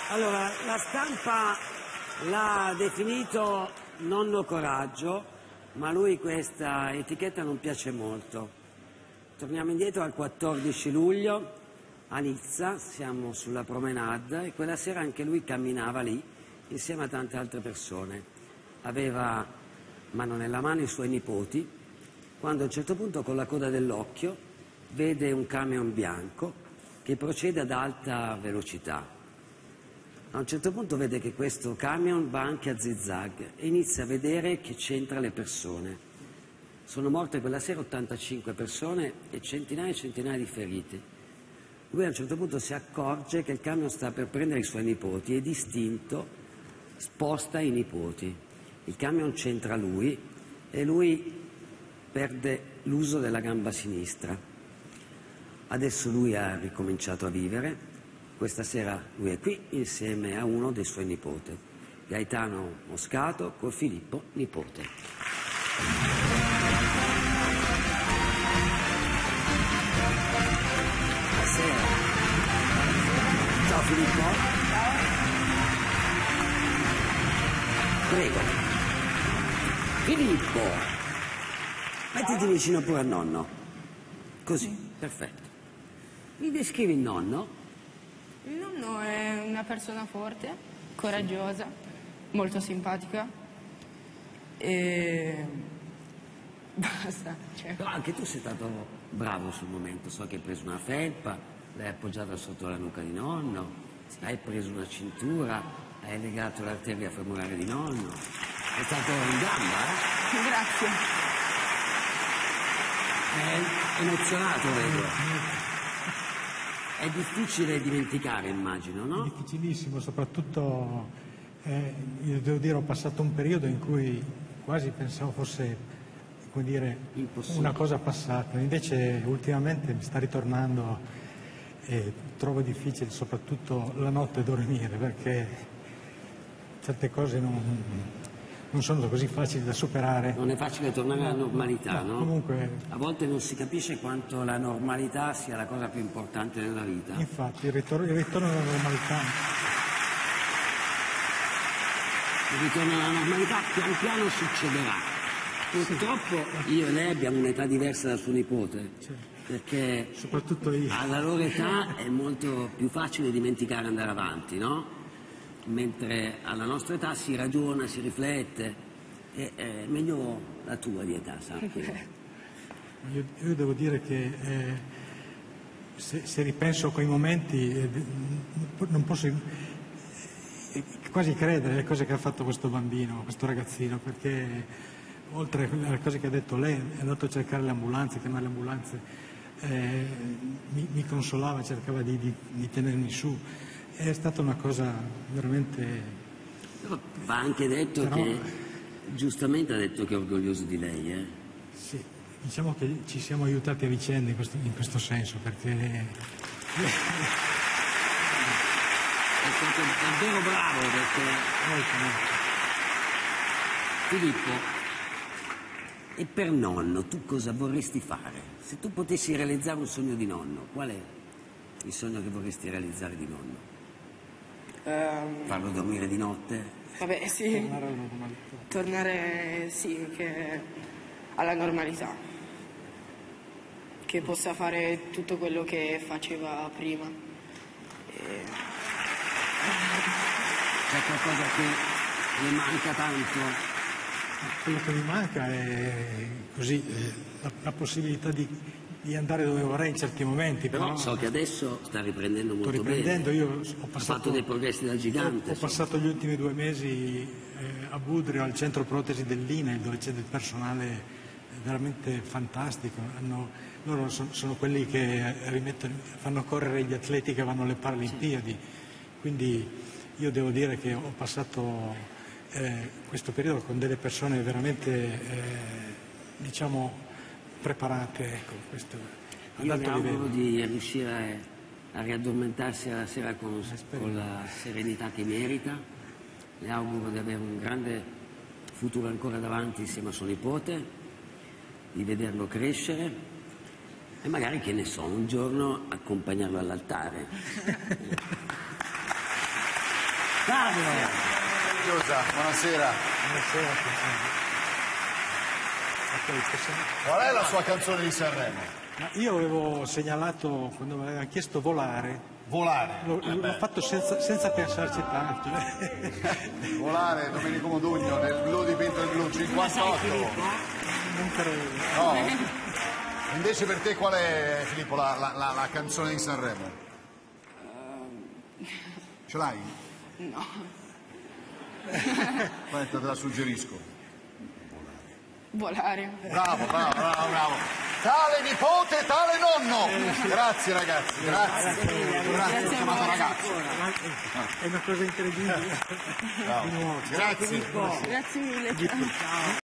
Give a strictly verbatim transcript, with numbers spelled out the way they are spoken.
Allora, la stampa l'ha definito nonno coraggio, ma a lui questa etichetta non piace molto. Torniamo indietro al quattordici luglio a Nizza, siamo sulla promenade e quella sera anche lui camminava lì insieme a tante altre persone. Aveva mano nella mano i suoi nipoti, quando a un certo punto con la coda dell'occhio vede un camion bianco che procede ad alta velocità. A un certo punto vede che questo camion va anche a zigzag e inizia a vedere che c'entra le persone. Sono morte quella sera ottantacinque persone e centinaia e centinaia di feriti. Lui a un certo punto si accorge che il camion sta per prendere i suoi nipoti e distinto sposta i nipoti. Il camion c'entra lui e lui perde l'uso della gamba sinistra. Adesso lui ha ricominciato a vivere. Questa sera lui è qui insieme a uno dei suoi nipoti, Gaetano Moscato con Filippo nipote. Buonasera. Ciao Filippo. Ciao. Prego. Filippo, mettiti vicino pure al nonno. Così, perfetto. Mi descrivi il nonno? Il nonno è una persona forte, coraggiosa, molto simpatica e basta. Cioè. Però anche tu sei stato bravo sul momento, so che hai preso una felpa, l'hai appoggiata sotto la nuca di nonno, sì. Hai preso una cintura, hai legato l'arteria femorale di nonno, è stato in gamba, eh? Grazie. È emozionato, vedo. È difficile dimenticare, immagino, no? È difficilissimo, soprattutto, eh, io devo dire, ho passato un periodo in cui quasi pensavo fosse, come dire, una cosa passata. Invece ultimamente mi sta ritornando e trovo difficile soprattutto la notte dormire, perché certe cose non... non sono così facili da superare. Non è facile tornare alla normalità, no? no? Comunque... A volte non si capisce quanto la normalità sia la cosa più importante nella vita. Infatti, il ritorno, il ritorno alla normalità... Il ritorno alla normalità pian piano succederà. Purtroppo io e lei abbiamo un'età diversa da suo nipote, Certo. Perché soprattutto io. Alla loro età è molto più facile dimenticare e andare avanti, no? Mentre alla nostra età si ragiona, si riflette, e è meglio la tua di età, sai? Io, io devo dire che eh, se, se ripenso a quei momenti eh, non posso eh, quasi credere alle cose che ha fatto questo bambino, questo ragazzino, perché oltre alle cose che ha detto lei è andato a cercare le ambulanze, chiamare le ambulanze, eh, mi, mi consolava, cercava di, di, di tenermi su. È stata una cosa veramente... Però va anche detto Però... che, giustamente ha detto che è orgoglioso di lei, eh? Sì, diciamo che ci siamo aiutati a vicenda in questo, in questo senso, perché... È stato davvero bravo, perché... Filippo, e per nonno tu cosa vorresti fare? Se tu potessi realizzare un sogno di nonno, qual è il sogno che vorresti realizzare di nonno? Um, Farlo dormire di notte? Vabbè, sì. Tornare alla normalità. Tornare, sì, che alla normalità. Che possa fare tutto quello che faceva prima. E... C'è qualcosa che le manca tanto? Quello che mi manca è così, eh, la, la possibilità di, di andare dove vorrei in certi momenti. Però, però so che adesso sta riprendendo molto sto riprendendo, bene. Io ho, passato, ha fatto dei progressi da gigante. Ho, ho passato gli ultimi due mesi eh, a Budrio, al centro protesi dell'I N E L, dove c'è del personale veramente fantastico. Hanno, loro sono, sono quelli che rimettono, fanno correre gli atleti che vanno alle Paralimpiadi. Quindi io devo dire che ho passato eh, questo periodo con delle persone veramente eh, diciamo preparate, ecco, questo ad Io alto mi auguro livello. di riuscire a riaddormentarsi alla sera con, con la serenità che merita. Le auguro di avere un grande futuro ancora davanti insieme a suo nipote, di vederlo crescere e magari, che ne so, un giorno accompagnarlo all'altare. Chiusa, buonasera. Buonasera. Ok, possiamo- Qual è la sua canzone di Sanremo? Ma io avevo segnalato, quando mi avevano chiesto volare, Volare. l'ho, l'ho fatto senza, senza pensarci tanto. Volare, Domenico Modugno, nel blu dipinto in blu, cinquantotto. Non credo. No. Invece per te qual è, Filippo, la, la- la- la canzone di Sanremo? Ce l'hai? No. Aspetta, te la suggerisco. Volare. Bravo, bravo, bravo, bravo. Tale nipote, tale nonno. Grazie ragazzi, grazie. Grazie, ho chiamato ragazzi. È una cosa incredibile. Bravo. Di nuovo. Grazie. Grazie mille.